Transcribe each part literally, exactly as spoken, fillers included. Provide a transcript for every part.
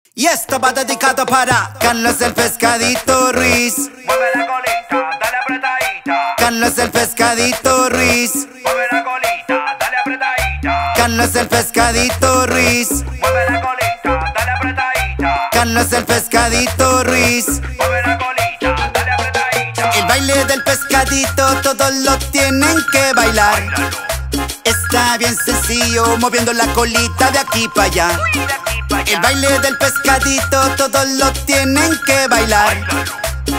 Y esto va dedicado para Carlos el Pescadito Ruiz. Mueve la colita, dale apretadita. Carlos el Pescadito Ruiz. Mueve la colita, dale apretadita. Carlos el Pescadito Ruiz. Mueve la colita, dale apretadita. Carlos el Pescadito Ruiz. Mueve la colita, dale apretadita. El baile del pescadito todos lo tienen que bailar. Báilalo. Está bien sencillo, moviendo la colita de aquí para allá. Uy, de aquí pa' allá. El baile del pescadito todos lo tienen que bailar. Báilalo.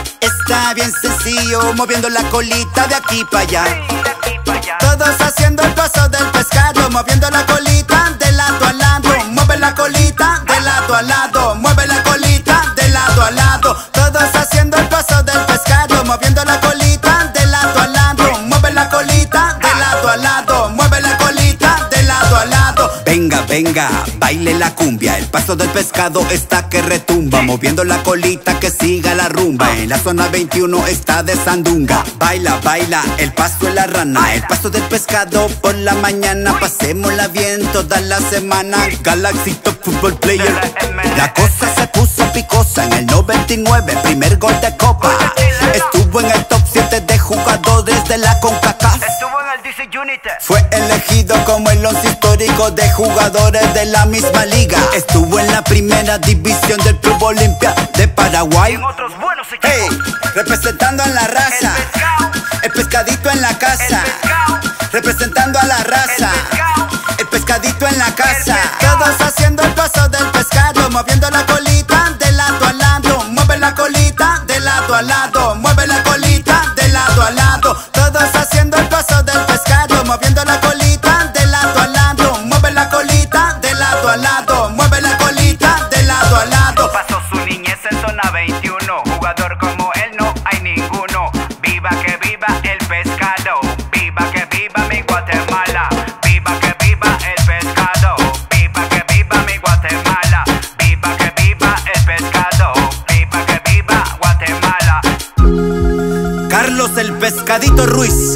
Está bien sencillo, moviendo la colita de aquí para allá. Uy, de aquí pa' allá. Todos haciendo el paso del pescado, moviendo la colita de lado a lado. Mueve la colita de lado a lado, mueve la colita de lado a lado. Todos haciendo el paso del pescado, moviendo la colita de lado a lado. Mueve la colita de lado a lado, mueve la colita de lado a lado. Venga, venga, baile la cumbia. El paso del pescado está que retumba, moviendo la colita que siga la rumba. En la zona veintiuno está de sandunga. Baila, baila, el paso de la rana. El paso del pescado por la mañana. Pasémosla bien toda la semana. Galaxy Top Football Player. La cosa se puso picosa en el noventa y nueve, primer gol de copa. Estuvo en el top siete de jugadores de la CONCACAF. Estuvo en el D C Unity. Fue elegido como el once histórico de jugadores de la misma liga. Estuvo en la primera división del Club Olimpia de Paraguay. En otros buenos equipos. Hey, representando a la El raza. pescado. El pescadito en la El casa. pescado. Representando a la El raza. pescado. El pescadito en la casa. pescado. Todos haciendo el paso del pescado, moviendo la colita de lado a lado. Mueve la colita de lado a lado. Mueve la colita de lado a lado. Todos haciendo el paso del pescado, moviendo la colita de lado a lado. Mueve la colita de lado a lado. Mueve la colita de lado a lado. Pasó su niñez en zona veintiuno. Jugador como él no hay ninguno. Viva que viva el pescado. Viva que viva mi Guatemala. Viva que viva el pescado. Viva que viva mi Guatemala. Viva que viva el pescado. Viva que viva Guatemala. Carlos el Pescadito Ruiz,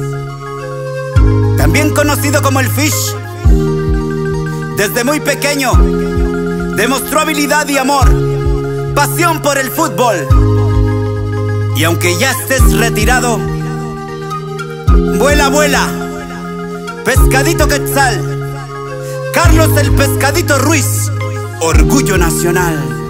también conocido como el Fish, desde muy pequeño demostró habilidad y amor, pasión por el fútbol. Y aunque ya estés retirado, vuela, vuela, Pescadito Quetzal, Carlos el Pescadito Ruiz, orgullo nacional.